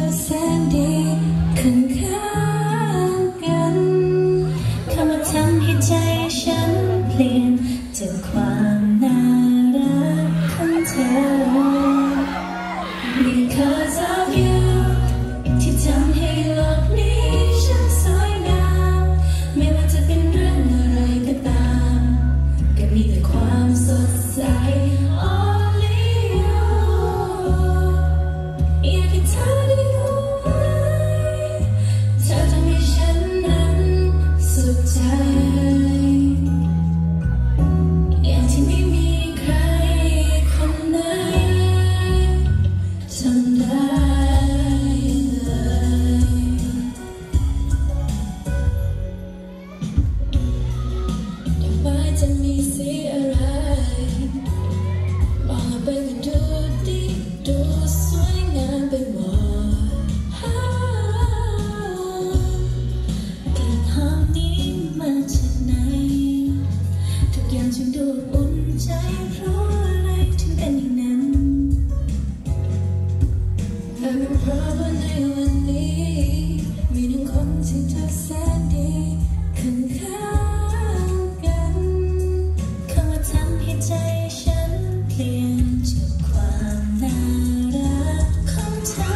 แสนดีข้างๆกันเข้ามาทำให้ใจฉันเปลี่ยนจากความน่ารักของเธอ Because of you ที่ทำให้โลกนี้ฉันสวยงามไม่ว่าจะเป็นเรื่องอะไรก็ตามก็มีแต่ความสดใส Only you อยากให้เธอได้รู้ไว้เธอทำให้ฉันนั้นสุขใจอย่างที่ไม่มีใครคนไหนทำได้ดอกไม้จะมีสีอะไรมองไปก็ดูดีดูสวยงามไปหมดกลิ่นหอมนี้มาจากไหนทุกอย่างฉันดูอุ่นใจเพราะอะไรถึงเป็นอย่างนั้นแต่เป็นเพราะว่าในวันนี้มีหนึ่งคนที่เธอแสนดีข้างๆกันเข้ามาทำให้ใจฉันเปลี่ยนจากความน่ารักของเธอ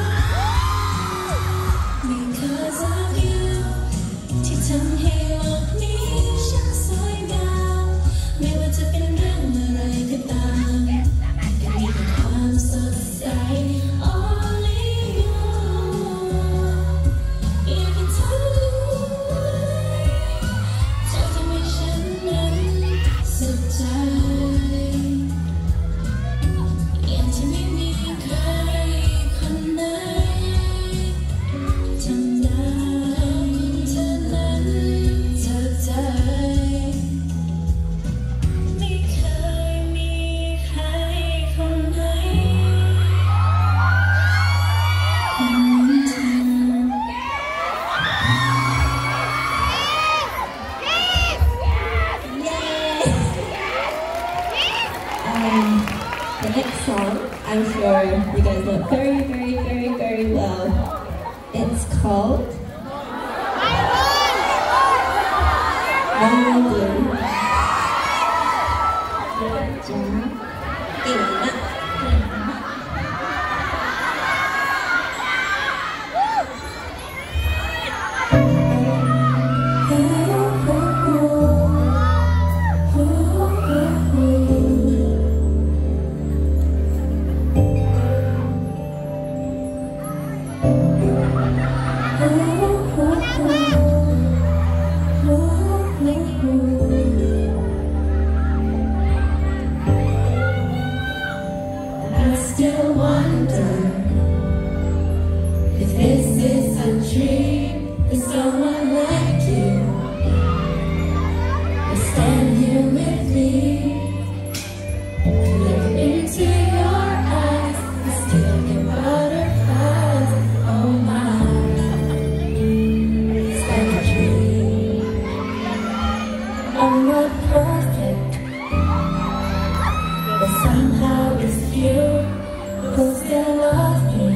Because of you ที่ทำให้โลกนี้ฉันสวยงามไม่ว่าจะเป็นเรื่องอะไรก็ตามก็มีแต่ความสดใส Only you อยากให้เธอรู้ไว้เธอทำให้ฉันนั้นสุขใจอย่างที่ไม่มีใครคนไหนทำได้เธอนั้นเธอใจไม่เคยมีใครคนไหนเหมือนเธอ The next song, I'm sure you guys know very well. It's called Royal Blue. จ้าเก่งนะ I still wonder if this is a dream that someone like you will stand here with me. Look into your eyes, I still get butterflies. Oh my, it's like a dream. I'm not perfect, but somehow it's you who still love me.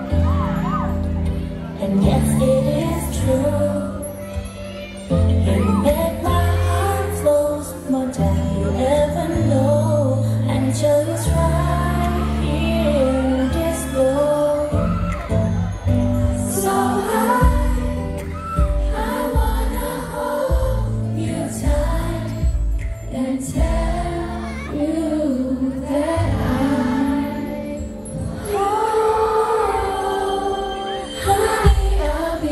And yes, it is true. You make my heart flows more than you ever know. Angel is right here in this glow. So I wanna hold you tight and tell you that honey, I'll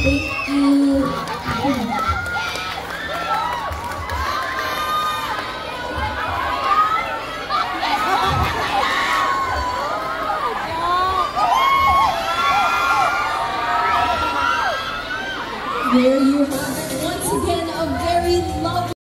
Thank you. There you have it. Once again, a very lovely